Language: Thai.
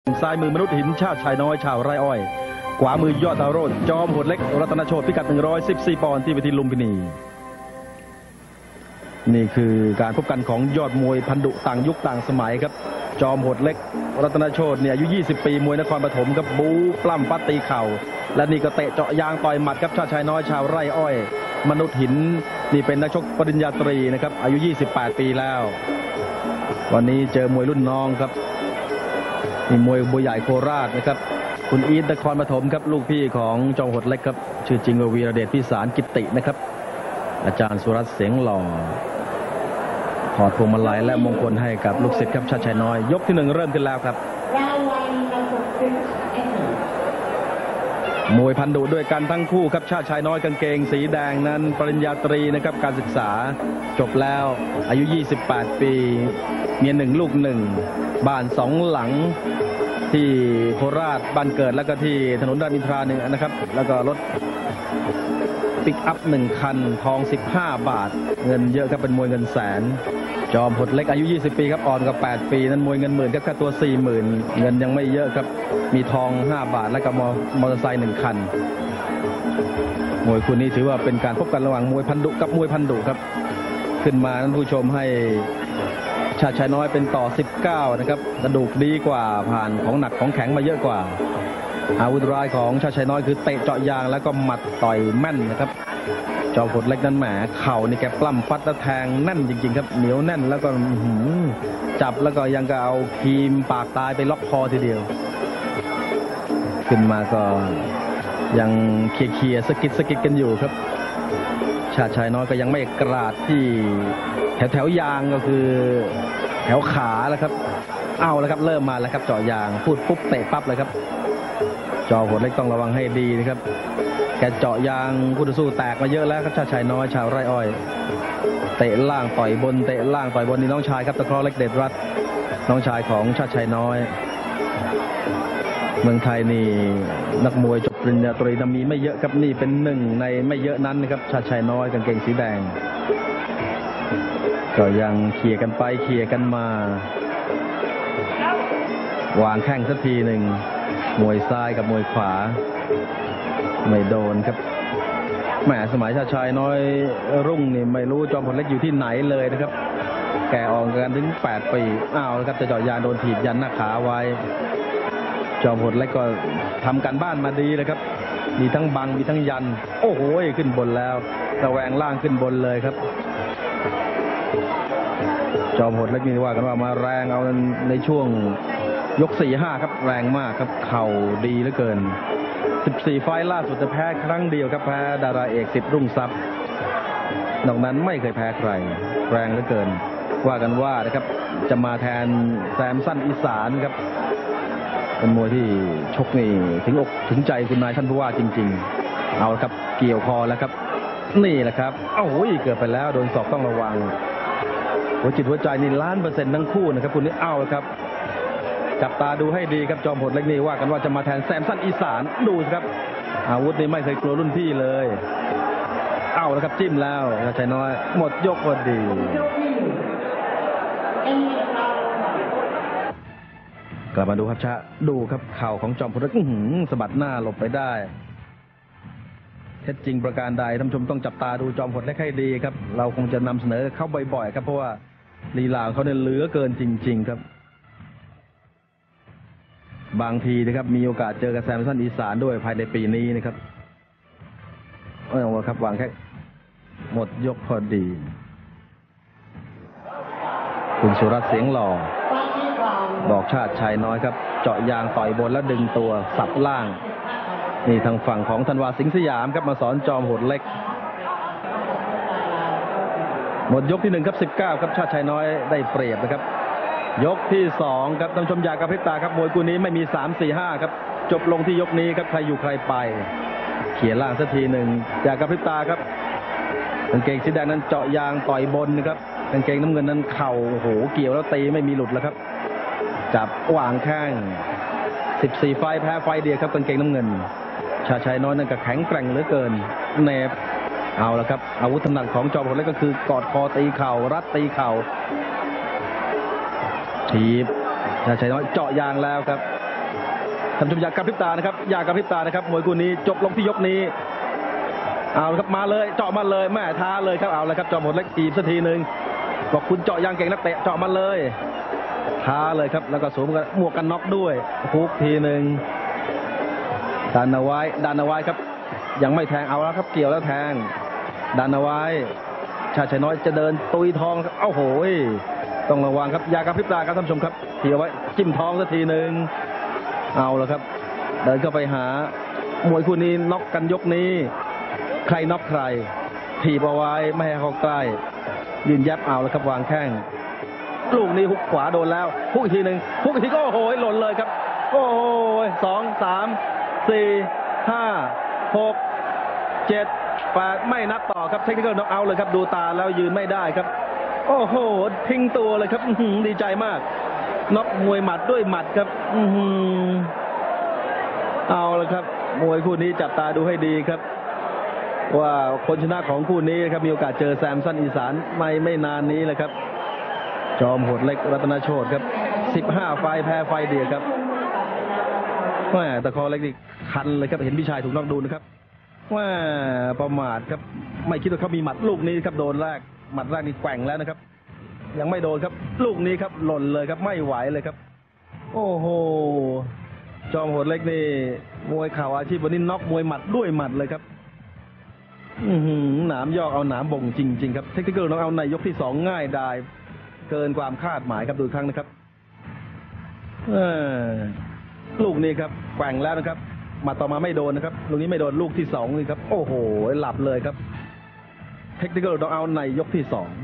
ซ้ายมือมนุษย์หินชาติชายน้อยชาวไร่อ้อยขวามือยอดดาวโรจน์จอมโหดเล็กรัตนโชติพิกัด114 ปอนด์ที่เวทีลุมพินีนี่คือการพบกันของยอดมวยพันดุต่างยุคต่างสมัยครับจอมโหดเล็กรัตนโชติเนี่ยอายุ20 ปีมวยนครปฐมครับบู๊ปล้ำฟัดตีเข่าและนี่ก็เตะเจาะยางต่อยหมัดครับชาติชายน้อยชาวไร่อ้อยมนุษย์หินนี่เป็นนักชกปริญญาตรีนะครับอายุ28 ปีแล้ววันนี้เจอมวยรุ่นน้องครับนี่มวยบัวใหญ่โคราชนะครับคุณอีทนครปฐมครับลูกพี่ของจอมโหดเล็กครับชื่อจริงว่าวีระเดชพิสารกิตินะครับอาจารย์สุรัตน์เสียงหล่อถอดพวงมาลัยและมงคลให้กับลูกศิษย์ครับชาติชายน้อยยกที่1เริ่มขึ้นแล้วครับมวยพันดุด้วยกันทั้งคู่ครับชาติชายน้อยกางเกงสีแดงนั้นปริญญาตรีนะครับการศึกษาจบแล้วอายุ28 ปีเมีย1ลูก1บ้าน2หลังที่โคราชบ้านเกิดแล้วก็ที่ถนนรามอินทรา1นะครับแล้วก็รถปิกอัพ1คันทอง15 บาทเงินเยอะครับเป็นมวยเงินแสนจอมโหดเล็กอายุ20 ปีครับอ่อนกับ8 ปีนั้นมวยเงินหมื่นครับค่าตัว 40,000 เงินยังไม่เยอะครับมีทอง5 บาทและก็มอเตอร์ไซค์1คันมวยคู่นี้ถือว่าเป็นการพบกันระหว่างมวยพันดุกับมวยพันดุครับขึ้นมาท่านผู้ชมให้ชาติชายน้อยเป็นต่อ19นะครับกระดูกดีกว่าผ่านของหนักของแข็งมาเยอะกว่าอาวุธร้ายของชาติชายน้อยคือเตะเจาะยางแล้วก็หมัดต่อยแม่นนะครับจอมโหดเล็กนั้นแหมเข่านี่แกปล้ำฟัดและแทงแน่นจริงๆครับเหนียวแน่นแล้วก็จับแล้วก็ยังก็เอาครีมปากตายไปล็อกคอทีเดียวขึ้นมาก็ยังเคลียร์สกิดกันอยู่ครับชาติชายน้อยก็ยังไม่กราดที่แถวยางก็คือแถวขาแล้วครับเอาแล้วครับเริ่มมาแล้วครับเจาะยางพูดปุ๊บเตะปั๊บเลยครับจอมโหดเล็กต้องระวังให้ดีนะครับแกเจาะยางคู่ต่อสู้แตกมาเยอะแล้วครับชาติชายน้อยชาวไร่อ้อยเตะล่างต่อยบนเตะล่างต่อยบนนี่น้องชายครับตะเคราะห์เล็กเดชรัตน์น้องชายของชาติชายน้อยเมืองไทยนี่นักมวยจบปริญญาตรีมีไม่เยอะครับนี่เป็นหนึ่งในไม่เยอะนั้นนะครับชาติชายน้อยกางเกงสีแดงก็ยังเขี่ยกันไปเขี่ยกันมาวางแข้งสักทีหนึ่งมวยซ้ายกับมวยขวาไม่โดนครับแหมสมัยชาติชายน้อยรุ่งนี่ไม่รู้จอมพลเล็กอยู่ที่ไหนเลยนะครับแกออกกันถึง8 ปีอ้าวนะครับจะเจาะยางโดนถีบยันหน้าขาไว้จอมพลเล็กก็ทำการบ้านมาดีเลยครับมีทั้งบังมีทั้งยันโอ้โหขึ้นบนแล้วระแวงล่างขึ้นบนเลยครับจอมโหดเล็กนี่ว่ากันว่ามาแรงเอาในช่วงยก 4-5 ครับแรงมากครับเข่าดีเหลือเกิน14 ไฟล์ล่าสุดจะแพ้ครั้งเดียวครับแพ้ดาราเอกสิทธิ์รุ่งทรัพย์นอกนั้นไม่เคยแพ้ใครแรงเหลือเกินว่ากันว่านะครับจะมาแทนแซมสันอีสานครับเป็นมวยที่ชกนี่ถึงอกถึงใจคุณนายท่านผู้ว่าจริงๆเอาครับเกี่ยวคอแล้วครับนี่แหละครับโอ้ยเกิดไปแล้วโดนศอกต้องระวังหัวจิตหัวใจนี่1,000,000%ทั้งคู่นะครับคุณนี่เอาครับจับตาดูให้ดีครับจอมโหดเล็กนี่ว่ากันว่าจะมาแทนแซมสันอีสานดูครับอาวุธนี่ไม่เคยกลัวรุ่นพี่เลยเอาแล้วครับจิ้มแล้วชายน้อยหมดยกพอดีกลับมาดูครับชะดูครับเข่าของจอมโหดเล็กสะบัดหน้าหลบไปได้เท็จจริงประการใดท่านผู้ชมต้องจับตาดูจอมโหดเล็กให้ดีครับเราคงจะนำเสนอเขาบ่อยๆครับเพราะว่าลีลาเขาเนี่ยเหลือเกินจริงๆครับบางทีนะครับมีโอกาสเจอกับแซมสันอีสานด้วยภายในปีนี้นะครับเอาครับวางแค่หมดยกพอดีคุณสุรัตน์เสียงหล่อบอกชาติชายน้อยครับเจาะยางต่อยบนแล้วดึงตัวสับล่างนี่ทางฝั่งของธันวาสิงห์สยามครับมาสอนจอมโหดเล็กหมดยกที่1ครับ19ครับชาติชายน้อยได้เปรียบนะครับยกที่2ครับท่านผู้ชมอยากกระพริบตาครับมวยคู่นี้ไม่มี3 4 5ครับจบลงที่ยกนี้ครับใครอยู่ใครไปเขี่ยล่างสักทีหนึ่งอยากกระพริบตาครับกางเกงสีแดงนั้นเจาะยางต่อยบนนะครับกางเกงน้ำเงินนั้นเข่าโหเกี่ยวแล้วตีไม่มีหลุดแล้วครับจับวางแข้ง14 ไฟแพ้ไฟเดียวครับกางเกงน้ำเงินชาติชายน้อยนั่นก็แข็งแกร่งเหลือเกินเนบเอาละครับอาวุธถนัดของจอมโหดเล็กก็คือกอดคอตีเข่ารัดตีเข่าทีบชาติชายน้อยเจาะยางแล้วครับท่านผู้ชมอย่ากระพริบตานะครับอย่ากระพริบตานะครับมวยคู่นี้จบลงที่ยกนี้เอาละครับมาเลยเจาะมาเลยแม่ท้าเลยครับเอาละครับจอมโหดเล็กตีบสักทีหนึ่งบอกคุณเจาะยางเก่งนักเตะเจาะมาเลยท้าเลยครับแล้วก็สวมหมวกกันน็อกด้วยคุกทีหนึ่งดันเอาไว้ครับยังไม่แทงเอาแล้วครับเกี่ยวแล้วแทงดันเอาไว้ชาติชัยน้อยจะเดินตุยทองครับเอ้าโหยต้องระวังครับอย่ากระพริบตาครับท่านผู้ชมครับเกี่ยวไว้จิ้มทองสักทีหนึ่งเอาละครับเดินเข้าไปหามวยคู่นี้น็อกกันยกนี้ใครน็อกใครถีบเอาไว้ไม่ให้เขาใกล้ยืนยับเอาแล้วครับวางแข้งลูกนี้หุกขวาโดนแล้วหุกอีกทีหนึ่งหุกอีกทีก็โอ้โหหล่นเลยครับโอ้โห2 3 4 5 6 7 8ไม่นับต่อครับเทคนิคน็อกเอาท์เลยครับดูตาแล้วยืนไม่ได้ครับโอ้โหทิ้งตัวเลยครับดีใจมากน็อกมวยหมัดด้วยหมัดครับเอาละครับมวยคู่นี้จับตาดูให้ดีครับว่าคนชนะของคู่นี้ครับมีโอกาสเจอแซมสันอีสานไม่นานนี้แหละครับจอมโหดเล็กรัตนโชติครับ15 ไฟแพ้ไฟเดียวครับแม่ตะคอเล็กนี่คันเลยครับเห็นพี่ชายถูกน็อกดูนะครับว่าประมาทครับไม่คิดว่าเขามีหมัดลูกนี้ครับโดนแรกหมัดแรกนี่แกว่งแล้วนะครับยังไม่โดนครับลูกนี้ครับหล่นเลยครับไม่ไหวเลยครับโอ้โหจอมโหดเล็กนี่มวยเข่าอาชีพวันนี้น็อกมวยหมัดด้วยหมัดเลยครับหนามยอกเอาหนามบ่งจริงๆครับเทคนิคน็อกเอาท์ในยกที่2ง่ายดายเกินความคาดหมายครับดูอีกครั้งนะครับลูกนี้ครับแกว่งแล้วนะครับมาต่อมาไม่โดนนะครับลูกนี้ไม่โดนลูกที่2นี่ครับโอ้โหหลับเลยครับเทคนิคน็อกเอาท์ในยกที่2